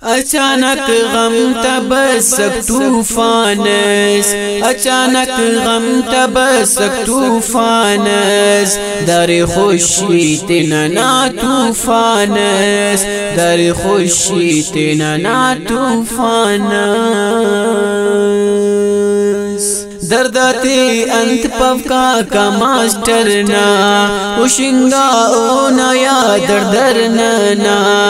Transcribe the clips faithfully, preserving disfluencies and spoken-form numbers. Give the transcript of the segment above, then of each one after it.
अचानक गम तबसक तूफानस, अचानक गम तबसक तूफानस, दर खुशी तिनना तूफानस, दर खुशी तिनना तूफानस। दर्दाते अंत पवका का मास्टर ना उशिंगा ओ नया दर्दर ना,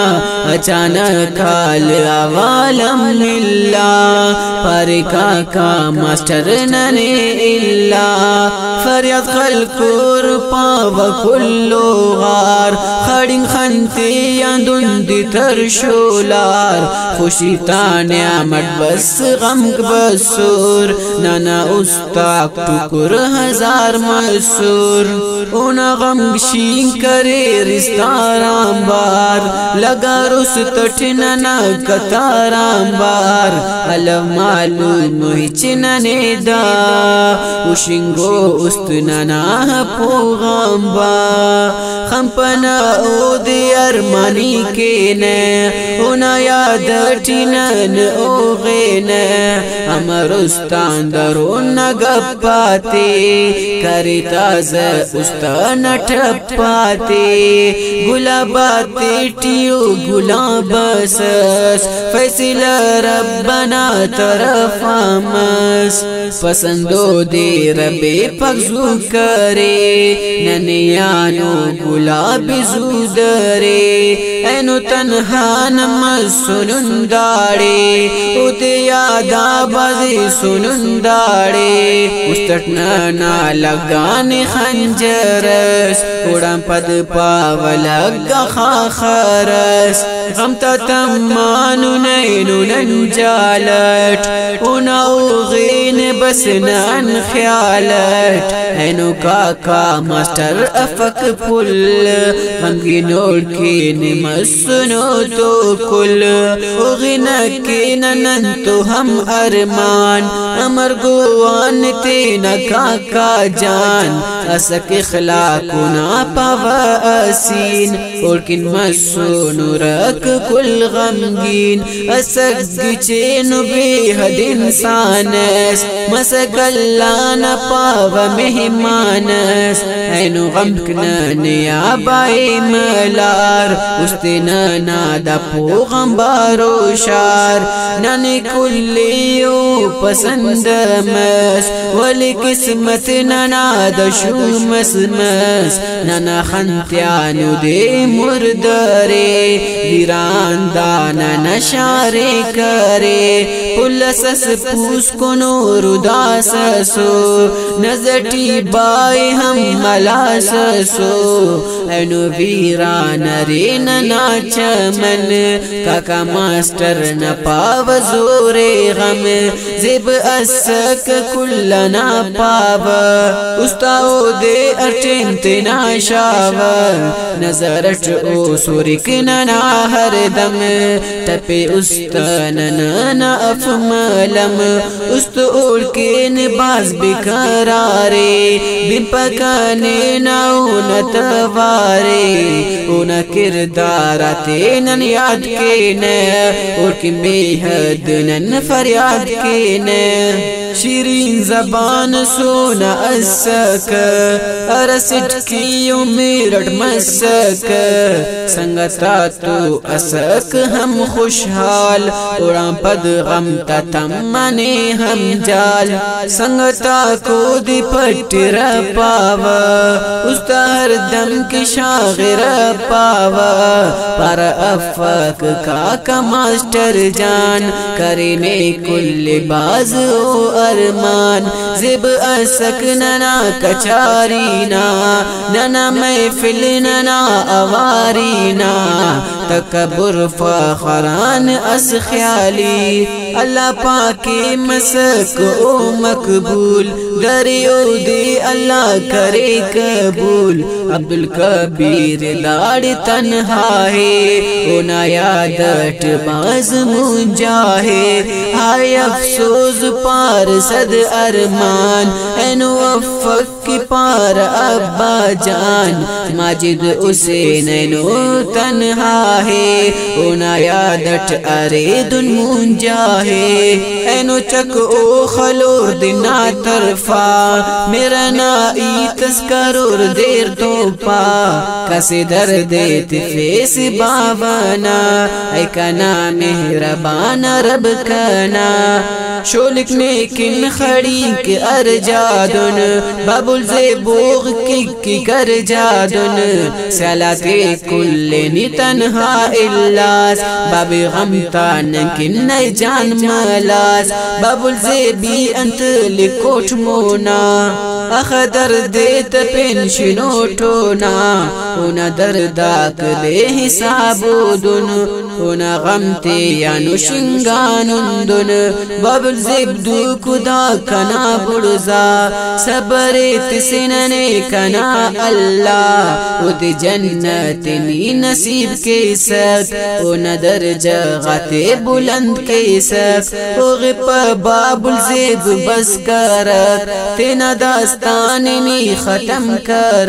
अचानक हाल अवालम मिल्ला परिका का मास्टर नने इल्ला, फरियाद खलकुर पाव कुल्लो गार खड़िंग खंते दुंदी तरशोलार, खुशी ताने आमद बस गम बसूर नाना उस्ताक टुकुर हजार मसूर, उना गम शीं करे रिश्ताराम बार लगा रुस तटना कताराम बार, अलम मालूम हिचनने दा उशिंगो उस्तनना पोगंबा, खंपना ओद अरमानी के ने उना याद टिनन ओगे ने, अमर उस्तान दरुन गप्पाते करिताज उस्तान ठप्पाते, गुलाबाते टियो गुलाबसस फैसला रब्बना तरफामस, पसंदो दे रबे पगजू करे ननियानो गुलाबी जूदरे, एनो तन्हा नमस सुनुंदाड़े उते यादा बाजी सुनुंदाड़े, उस्तटना ना लगाने खंजरस उड़म पद पावलगा खाखरस, गम तमानु नैनु नंजालट उना उगीन बस नन ख्यालट, एनो काका मास्टर अफक पुल गमगी नोड़ के निमसनो तो कुल, उगिना के ननन तो हम अरमान अमर गोवान तेना काका जान, असक इखलाकुना पावा असीन उड़किन मसूनु रक कुल गमगीन, असक गिचेन बेहद इंसानस मसगल्लान पावा मेहमानस, ऐनु गमकना नियाबाई मलार उस्तिना नादा पोगंबारो शार, नने कुल्लियो पसंद मस वली किस्मत नना दशु मस मस, नना खंत्यानु दे मुर्दरे वीरान दाना नशारे करे, पुलसस पूस को नूरुदाससो नजटी बाय हम मलाससो, एनु वीरान रे नना चमन काका मास्टर न पाव जोरे गम, जिब असक कुल्लना पाव उस्ताओ दे अर्चिंत नाशाव, नजरट ओ सुरिक नना हर दम टपे उस्तन नना अफमलम, उस्त ओढ़ के निबाज बिकरारे बिन पकाने नौन तवारे, उन किरदारा तेनन याद के न और कि बेहद नन फरियाद के न, शीरीन जबान सोना असक अरसिट की मेरठ मसक, संगता तो असक हम खुशहाल उड़ा पद गम तमने हम जाल, संगता को दी पट्टर पावा उस्ता हर दम की शागिर पावा, पर अफक काका मास्टर जान करने कुल बाज ओ अरमान, जिब असक नना कचारीना नना महफिल नना अवारीना, तकबुर फखरान अस ख्याली अल्लाह पाके मसक ओ मकबूल, दरियो दे अल्लाह करे कबूल, अब्दुल कबीर लाड़ तन्हा है ओ नायादट बाज मुंजाहे, हाय अफसोस पार सद अरमान एनु अफक की पार अब्बा जान, माजिद उसे नैनो तन्हा है उना यादट अरे दुन मुंजा है एनो चक ओ खलोर दिना तरफा मेरा ना ई तस्करोर देर तो पा कसे दर्द फेस बावना ऐ कना मेहरबाना रब कना शोलिक ने किन खड़ी के अर जादुन बाबुल से बोग की की कर जादुन सलाते कुल्ले नि तन्हा इल्लास बाबी गमतान किन नई जान मलास बाबुल से भी अंत लिकोट मोना अखदर देत पेंशनो टोना उना दर्दाक दे हिसाबुदुन उना गमते यानु शिंगानुंदुन बाबुल ज़िब्दु खुदा कना बुड़जा सबरे तिसनने कना अल्लाह उद जन्नत नी नसीब के सक ओ नदर जगते बुलंद के सक ओ गिप बाबुल ज़िब बस कर तेना दास्तान नी खत्म कर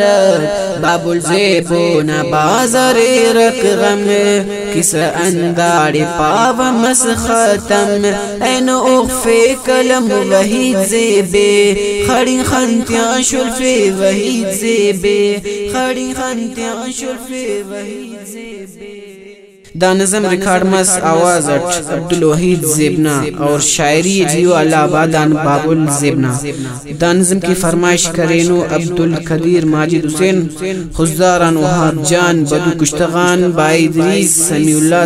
बाबुल ज़िब न बाज़ारे रक गम किस अंदाड़ी पाव मस खत्म ऐन उख्फे कलम वहीद ज़ेबे खड़ी खंतियाँ शुल्फे वहीद ज़ेबे खड़ी खंतियाँ शुल्फे वहीद ज़ेबे। दा नज़म रिकॉर्ड मस आवाज़ अट अब्दुल वहीद ज़ेबना और शायरी जियो अलाबादान बाबुल ज़ेबना। दा नज़म की फरमाइश करेनो अब्दुल कदीर माजिद हुसैन खुज़दारान वहाब जान बदू कुश्तगान बाइदरीस समीउल्लाह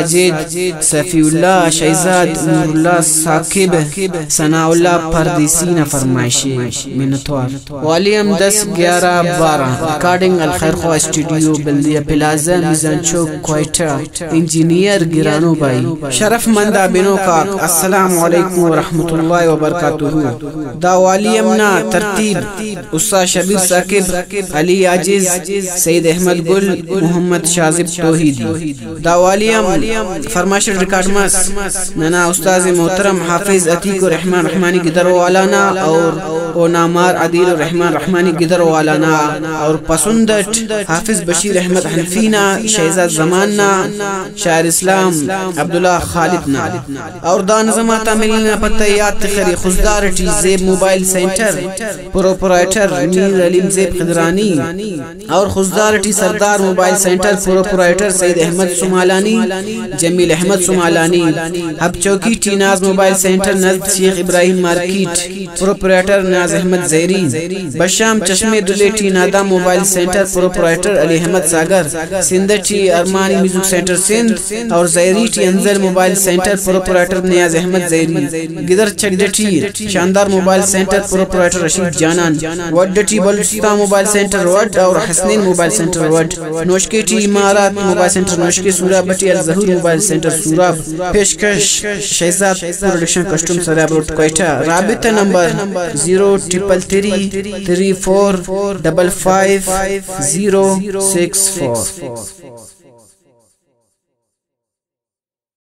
साजिद सफीउल्लाह शहजाद नूरुल्लाह साकिब सनाउल्लाह परदेसी न फरमाइशे मिनतवार वॉल्यूम दस ग्यारह बारह रिकॉर्डिंग अल खैर ख्वा स्टूडियो बल्दिया प्लाजा मिजान चौक क्वाइटा इंजीनियर गिरानो भाई शरफ मंदा बिनो का अस्सलाम वालेकुम व रहमतुल्लाहि व बरकातुहू। दा वालियम ना तरतीब उस्ताद शबीर साकिब अली आजिज सईद अहमद गुल मोहम्मद शाजिब तौहीदी। दा वालियम फरमाइश रिकॉर्ड मस नना उस्ताद मोहतरम हाफिज अतीक रहमान रहमानी गिदर वालाना और ओ नामार आदिल रहमान रहमानी गिदर वालाना और पसंदट हाफिज बशीर अहमद हनफीना शहजाद जमाना शायर इस्लाम अब्दुल्ला खालिद ना और दान जमाता मिलना पता याद तखरी खुजदार टी Zeb mobile centre proprietor Mir Aleem Zeb Khadrani और खुजदार टी Sardar mobile centre proprietor Saeed Ahmed Sumalani Jameel Ahmed Sumalani Hub Chowki टी नाज मोबाइल सेंटर नज़द शेख इब्राहिम मार्केट प्रोपराइटर नाज अहमद ज़ैरी बशाम चश्मे दुले टी Nada mobile centre proprietor Ali Ahmed Sagar Sindh टी अरमानी म्यूजिक सेंटर सिंध और ज़ैरी टी अंजल mobile centre proprietor Niaz Ahmed Zehri गिदर चड्डटी शानदार mobile centre proprietor Rasheed Janan वड्डटी बलुचिस्तान मोबाइल सेंटर वड और हसनैन मोबाइल सेंटर वड नोशके टी इमारत मोबाइल सेंटर नोशके सूरा बटी अल ज़हूर मोबाइल सेंटर सूरा पेशकश Shahzad production custom Sariab road Quetta राबिता number zero triple three three four double five zero six four.